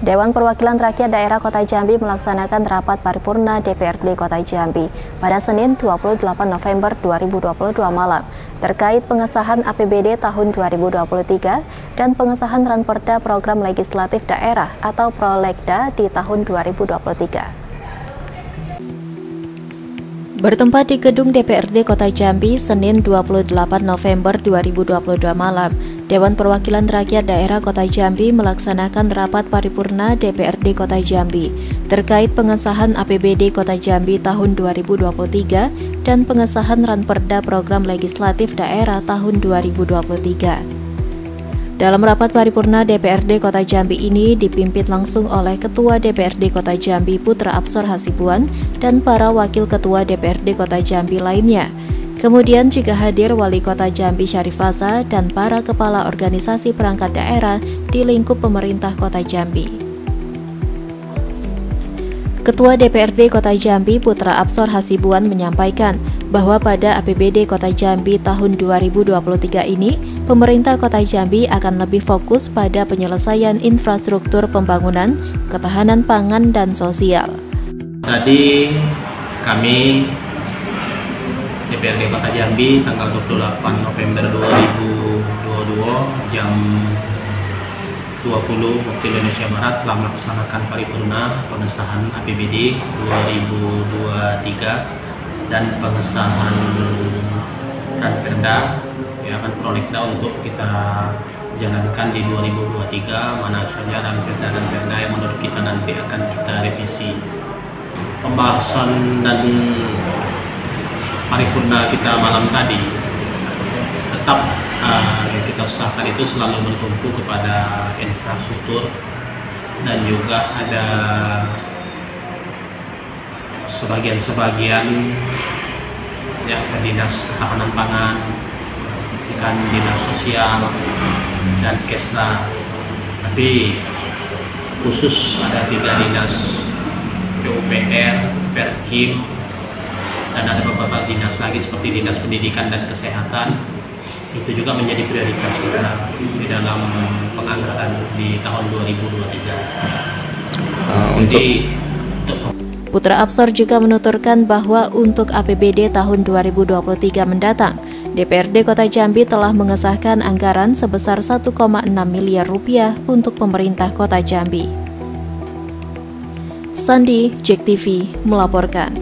Dewan Perwakilan Rakyat Daerah Kota Jambi melaksanakan rapat paripurna DPRD Kota Jambi pada Senin 28 November 2022 malam terkait pengesahan APBD tahun 2023 dan pengesahan Ranperda Program Legislatif Daerah atau Prolegda di tahun 2023. Bertempat di gedung DPRD Kota Jambi, Senin 28 November 2022 malam, Dewan Perwakilan Rakyat Daerah Kota Jambi melaksanakan rapat paripurna DPRD Kota Jambi terkait pengesahan APBD Kota Jambi tahun 2023 dan pengesahan Ranperda Program Legislatif Daerah tahun 2023. Dalam rapat paripurna DPRD Kota Jambi ini dipimpin langsung oleh Ketua DPRD Kota Jambi Putra Absor Hasibuan dan para wakil Ketua DPRD Kota Jambi lainnya. Kemudian juga hadir Wali Kota Jambi Syarif Faza dan para kepala organisasi perangkat daerah di lingkup pemerintah Kota Jambi. Ketua DPRD Kota Jambi Putra Absor Hasibuan menyampaikan bahwa pada APBD Kota Jambi tahun 2023 ini, pemerintah Kota Jambi akan lebih fokus pada penyelesaian infrastruktur pembangunan, ketahanan pangan, dan sosial. Tadi kami DPRD Kota Jambi tanggal 28 November 2022 jam 20 waktu Indonesia Barat telah melaksanakan paripurna pengesahan APBD 2023 dan pengesahan Ranperda Prolegda untuk kita jalankan di 2023, mana saja Ranperda yang menurut kita nanti akan kita revisi. Pembahasan dan paripurna kita malam tadi tetap yang kita usahakan itu selalu bertumpu kepada infrastruktur dan juga ada sebagian yang ke dinas ketahanan pangan, kan dinas sosial dan Kesda. Tapi khusus ada 3 dinas PUPR, Perkim, dan ada beberapa dinas lagi seperti dinas pendidikan dan kesehatan. Itu juga menjadi prioritas kita di dalam penganggaran di tahun 2023. Putra Absor juga menuturkan bahwa untuk APBD tahun 2023 mendatang, DPRD Kota Jambi telah mengesahkan anggaran sebesar 1,6 miliar rupiah untuk pemerintah Kota Jambi. Sandi, JEK TV, melaporkan.